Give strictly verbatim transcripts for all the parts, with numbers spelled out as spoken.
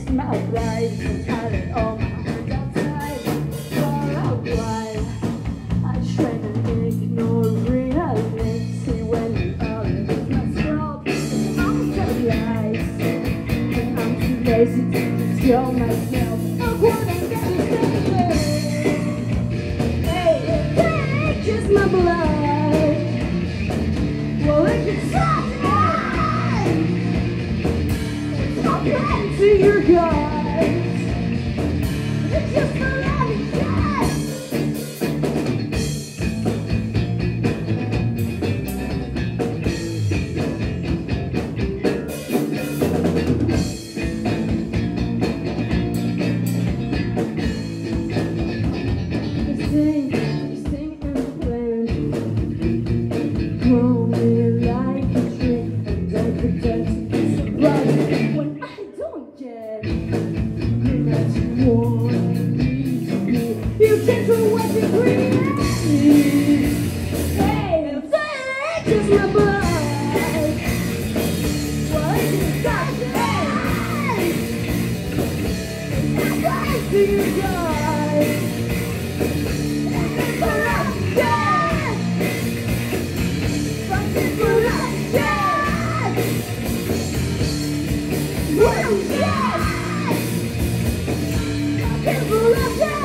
my right, and I let all my hands outside. For a while, I try to ignore reality when you are in my scroll. I'm so lies, and I'm too lazy to control myself. I wanna get to hey, hey, kiss my blood. Well, it can stop me. To your guys, it's just a lot of shit. You sing, you sing and play. Call me like a tree, and don't pretend to be surprised when I don't get you that you want me to be. You change for what you create. Hey, if that is my blood, well, it's got hey, it's got to you guys. It's a lot, yeah. But it's a lot, yeah. Whoa, yeah. People love that.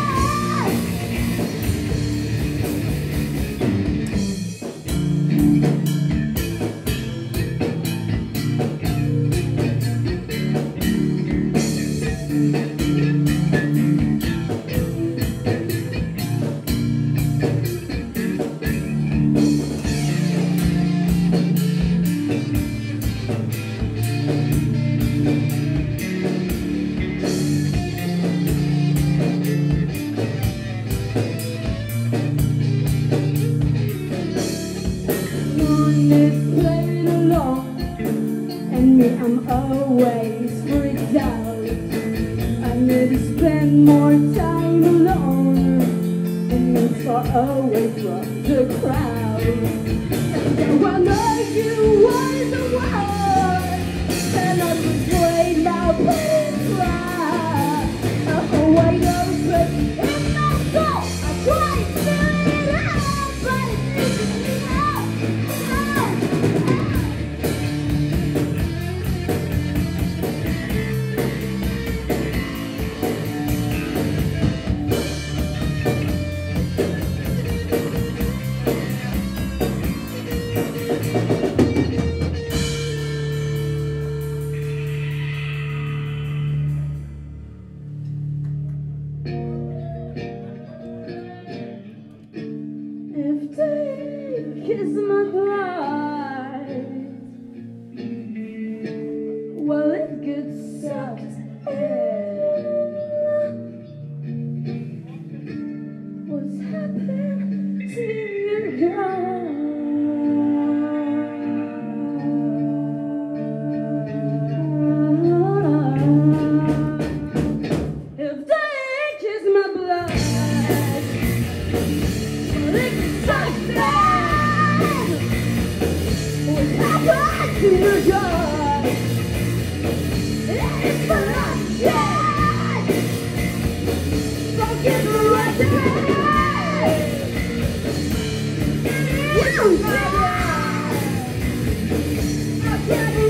Played along, and me, I'm always freaked out. I need to spend more time alone and then far away from the crowd. And now I know you are the one, and I would play my part. Oh, wide open in my soul, I try to fill it out, but it's easy out. If they kiss my heart, well, it gets sucked in. What's happened to your guy? If they kiss my blood, to your God, it's for us, yeah. Don't give her a day. You never, I can't